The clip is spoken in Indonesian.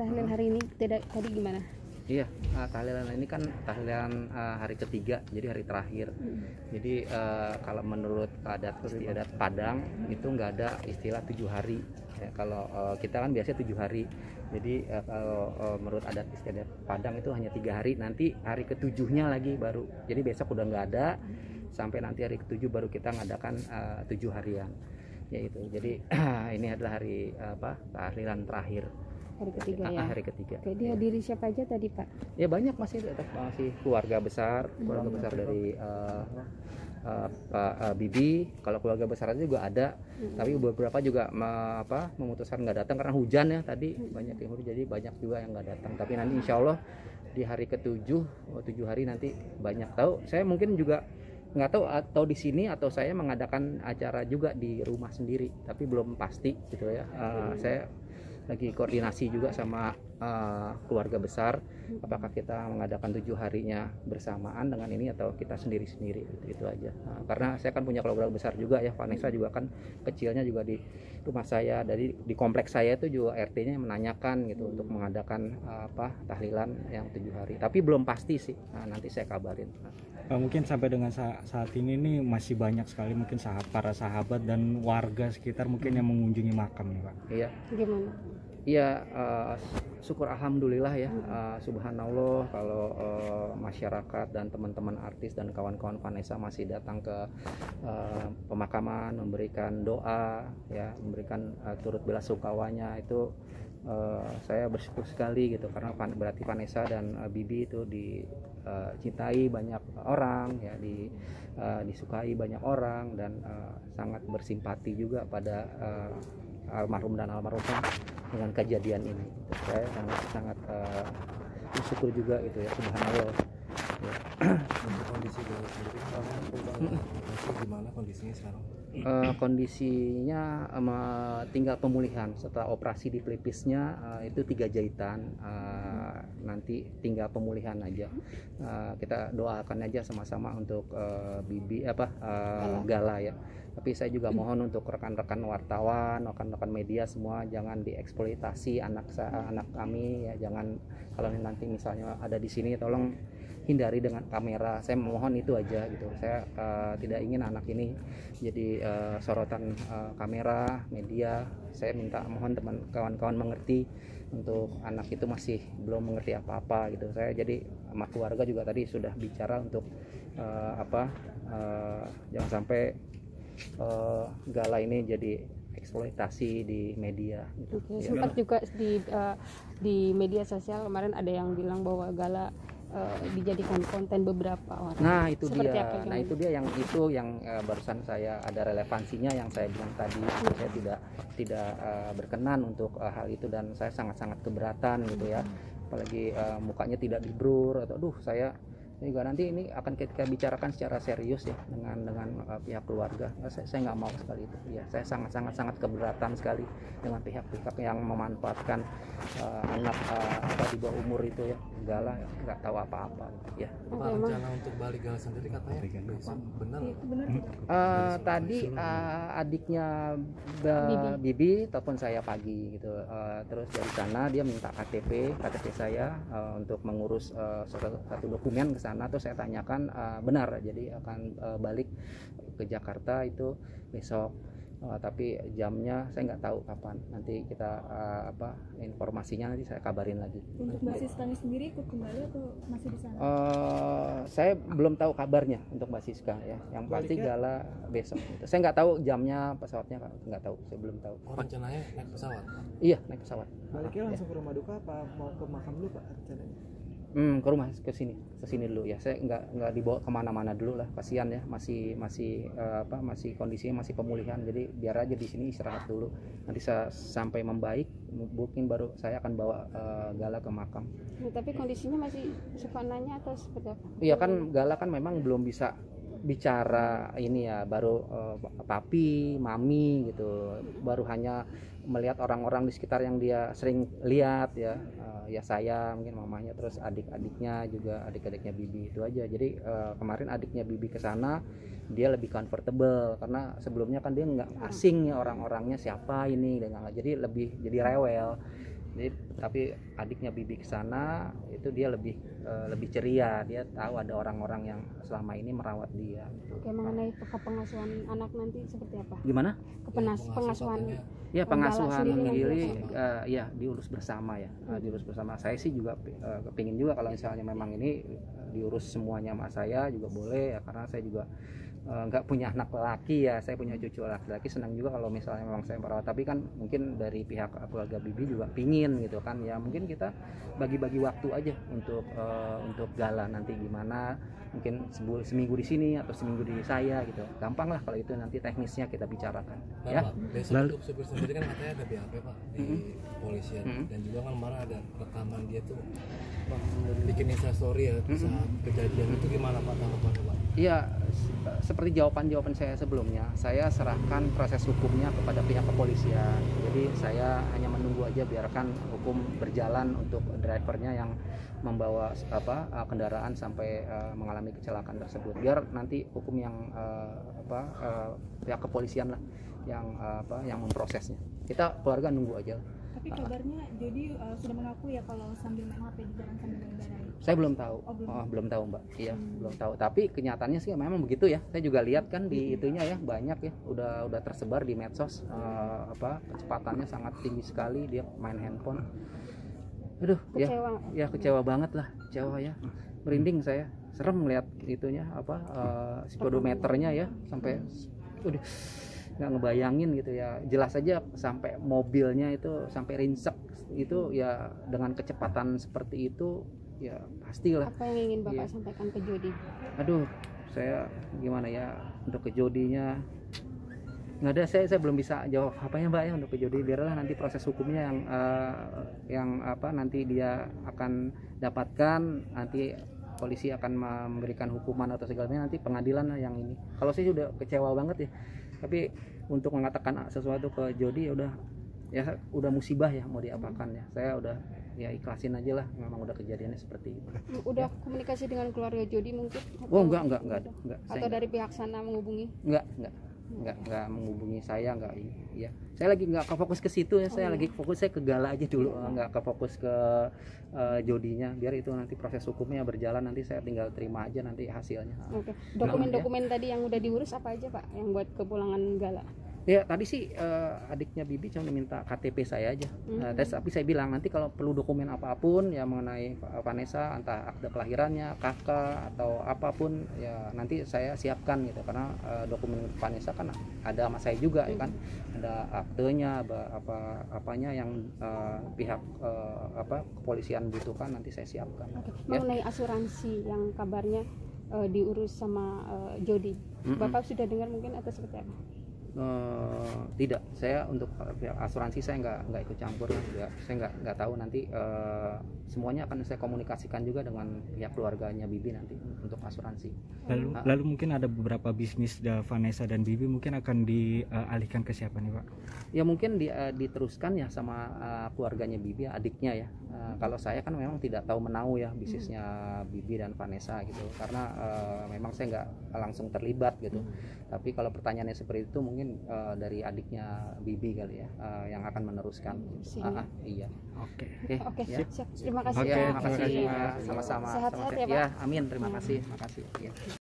tahlil hari ini tadi gimana? Iya, tahlilan ini kan tahlilan hari ketiga, jadi hari terakhir. Jadi kalau menurut adat istiadat Padang itu nggak ada istilah 7 hari. Ya, kalau kita kan biasanya 7 hari. Jadi kalau menurut adat istiadat Padang itu hanya 3 hari. Nanti hari ketujuhnya lagi baru. Jadi besok udah nggak ada. Sampai nanti hari ketujuh baru kita ngadakan 7 harian. Yaitu. Jadi ini adalah hari tahlilan terakhir. Hari ketiga ya. Hari ketiga. Oke, dihadiri siapa aja tadi Pak? Ya banyak masih keluarga besar dari Pak Bibi. Kalau keluarga besar juga ada, tapi beberapa juga memutuskan nggak datang karena hujan ya tadi banyak yang hujan, jadi banyak juga yang nggak datang. Tapi nanti insya Allah di hari ketujuh, 7 hari nanti banyak. Tahu saya mungkin juga nggak tahu atau di sini atau saya mengadakan acara juga di rumah sendiri, tapi belum pasti gitu ya. Saya lagi koordinasi juga sama keluarga besar, apakah kita mengadakan 7 harinya bersamaan dengan ini atau kita sendiri-sendiri gitu aja. Karena saya kan punya keluarga besar juga ya, Vanessa juga kan kecilnya juga di rumah saya, dari di kompleks saya itu juga RT-nya menanyakan gitu untuk mengadakan tahlilan yang 7 hari, tapi belum pasti sih. Nanti saya kabarin. Mungkin sampai dengan saat ini nih masih banyak sekali mungkin para sahabat dan warga sekitar mungkin yang mengunjungi makam nih Pak. Iya. Gimana? Iya, syukur alhamdulillah ya, subhanallah kalau masyarakat dan teman-teman artis dan kawan-kawan Vanessa masih datang ke pemakaman, memberikan doa ya, memberikan turut belasungkawanya, itu saya bersyukur sekali gitu, karena berarti Vanessa dan Bibi itu dicintai banyak orang ya, disukai banyak orang, dan sangat bersimpati juga pada almarhum dan almarhumah dengan kejadian ini. Saya sangat bersyukur juga gitu ya, subhanallah. Ya. Kondisi dari sendiri gimana kondisinya sekarang? Kondisinya tinggal pemulihan setelah operasi di pelipisnya, itu 3 jahitan, nanti tinggal pemulihan aja. Kita doakan aja sama-sama untuk Bibi Gala ya. Tapi saya juga mohon untuk rekan-rekan wartawan, rekan-rekan media semua jangan dieksploitasi anak kami ya, jangan kalau nanti misalnya ada di sini tolong hindari dengan kamera. Saya mohon itu aja gitu. Saya tidak ingin anak ini jadi sorotan kamera, media. Saya mohon teman kawan-kawan mengerti, untuk anak itu masih belum mengerti apa-apa gitu. Saya jadi sama keluarga juga tadi sudah bicara untuk jangan sampai Gala ini jadi eksploitasi di media gitu. Oke, sempat juga di media sosial kemarin ada yang bilang bahwa Gala dijadikan konten beberapa orang. Nah itu seperti dia. Apa, nah itu dia yang barusan saya ada relevansinya yang saya bilang tadi. Saya tidak berkenan untuk hal itu, dan saya sangat keberatan gitu ya. Apalagi mukanya tidak diblur atau saya juga nanti ini akan kita bicarakan secara serius ya dengan pihak keluarga. Saya nggak mau sekali itu ya. Saya sangat keberatan sekali dengan pihak-pihak yang memanfaatkan anak di bawah umur itu ya, Gala nggak tahu apa-apa ya. Pak, rencana untuk balik Gala sendiri katanya besok, benar? Tadi adiknya Bibi telepon saya pagi gitu, terus dari sana dia minta KTP saya untuk mengurus satu dokumen ke sana. Terus saya tanyakan benar, jadi akan balik ke Jakarta itu besok, tapi jamnya saya nggak tahu kapan. Nanti kita informasinya nanti saya kabarin lagi. Untuk Mbak Siskanya sendiri ikut kembali atau masih di sana? Saya belum tahu kabarnya untuk Mbak Siska ya. Yang pasti Gala besok gitu. Saya nggak tahu jamnya, pesawatnya nggak tahu, saya belum tahu. Rencananya naik pesawat? Iya, naik pesawat. Baliknya langsung ke rumah duka apa mau ke makam dulu Pak rencananya? Ke rumah, ke sini dulu ya. Saya nggak dibawa kemana-mana dulu lah, kasihan ya, masih kondisinya masih pemulihan, jadi biar aja di sini istirahat dulu. Nanti sampai membaik mungkin baru saya akan bawa Gala ke makam. Tapi kondisinya masih suka nanya atau seperti apa? Iya kan, Gala kan memang belum bisa bicara ini ya, baru papi, mami gitu, baru hanya melihat orang-orang di sekitar yang dia sering lihat ya, ya saya mungkin mamanya, terus adik-adiknya juga, adik-adiknya Bibi itu aja. Jadi kemarin adiknya Bibi ke sana dia lebih comfortable, karena sebelumnya kan dia nggak asing ya orang-orangnya siapa ini, dan jadi rewel Jadi tapi adiknya Bibi ke sana itu dia lebih ceria, dia tahu ada orang-orang yang selama ini merawat dia gitu. Oke, mengenai pengasuhan anak nanti seperti apa? Gimana? Pengasuhan Ya, pengasuhan sendiri Gili nanti ya diurus bersama ya. Diurus bersama. Saya sih juga kepingin juga kalau misalnya memang ini diurus semuanya sama saya juga boleh ya, karena saya juga nggak punya anak laki ya, saya punya cucu laki-laki, senang juga kalau misalnya memang saya merawat. Tapi kan mungkin dari pihak keluarga Bibi juga pingin gitu kan ya, mungkin kita bagi-bagi waktu aja untuk gala nanti gimana, mungkin seminggu di sini atau seminggu di saya gitu, gampang lah kalau itu nanti teknisnya kita bicarakan. Nah, Ya. Pak, besok untuk supir sendiri kan katanya ada BAP Pak di kepolisian, dan juga kan kemarin ada rekaman dia tuh bikin instastory ya saat kejadian itu, gimana Pak tanggapannya Pak? Iya, seperti jawaban saya sebelumnya, saya serahkan proses hukumnya kepada pihak kepolisian. Jadi saya hanya menunggu aja, biarkan hukum berjalan untuk drivernya yang membawa kendaraan sampai mengalami kecelakaan tersebut. Biar nanti hukum yang pihak kepolisian lah yang memprosesnya. Kita keluarga nunggu aja. Tapi kabarnya Jody sudah mengaku ya kalau sambil main HP di jalan sambil mengendarai. Saya belum tahu. Oh, Belum tahu Mbak. Iya, belum tahu. Tapi kenyataannya sih memang begitu ya. Saya juga lihat kan di itunya ya, banyak ya, udah tersebar di medsos, kecepatannya sangat tinggi sekali, dia main handphone. Aduh, Kecewa. ya kecewa banget lah, kecewa ya. Merinding saya. Serem ngeliat itunya speedometernya ya, sampai udah nggak ngebayangin gitu ya. Jelas aja sampai mobilnya itu sampai ringsek itu ya, dengan kecepatan seperti itu ya pastilah. Apa yang ingin Bapak Iya. sampaikan ke Jody? Aduh, saya gimana ya untuk ke Jodinya, nggak ada, saya belum bisa jawab apanya Mbak ya untuk ke Jodi. Biarlah nanti proses hukumnya yang nanti dia akan dapatkan, nanti polisi akan memberikan hukuman atau segalanya, nanti pengadilan lah yang ini. Kalau saya sudah kecewa banget ya, tapi untuk mengatakan sesuatu ke Jodi ya udah musibah ya, mau diapakan ya, saya udah ya ikhlasin aja lah, memang udah kejadiannya seperti itu. Udah komunikasi dengan keluarga Jody mungkin? Oh enggak ada. Atau dari pihak sana menghubungi? Enggak menghubungi saya, enggak. Iya, saya lagi nggak fokus ke situ ya, saya lagi fokus, saya ke gala aja dulu, nggak ke fokus ke Jodinya. Biar itu nanti proses hukumnya berjalan, nanti saya tinggal terima aja nanti hasilnya. Oke. Dokumen-dokumen tadi yang udah diurus apa aja Pak yang buat kepulangan gala? Ya tadi sih adiknya Bibi cuma minta KTP saya aja. Tapi saya bilang nanti kalau perlu dokumen apapun ya mengenai Vanessa, entah akte kelahirannya, KK atau apapun ya nanti saya siapkan gitu, karena dokumen Vanessa kan ada sama saya juga ya kan, ada aktenya, apanya yang pihak kepolisian butuhkan, nanti saya siapkan. Oke. Ya. Mengenai asuransi yang kabarnya diurus sama Jody, Bapak sudah dengar mungkin atau seperti apa? Tidak, saya untuk pihak asuransi saya nggak ikut campur lah ya. Saya nggak tahu, nanti semuanya akan saya komunikasikan juga dengan pihak keluarganya Bibi nanti untuk asuransi. Lalu mungkin ada beberapa bisnis Vanessa dan Bibi mungkin akan dialihkan ke siapa nih Pak? Ya mungkin diteruskan ya sama keluarganya Bibi, adiknya ya. Kalau saya kan memang tidak tahu menau ya bisnisnya Bibi dan Vanessa gitu, karena memang saya nggak langsung terlibat gitu. Tapi kalau pertanyaannya seperti itu mungkin dari adiknya Bibi kali ya, yang akan meneruskan. Iya. Oke. Oke, Ya. siap. Terima kasih. Oke, Pak. terima kasih. Sama-sama. Sehat-sehat ya, Pak. Ya, amin. Terima kasih. Makasih. Ya.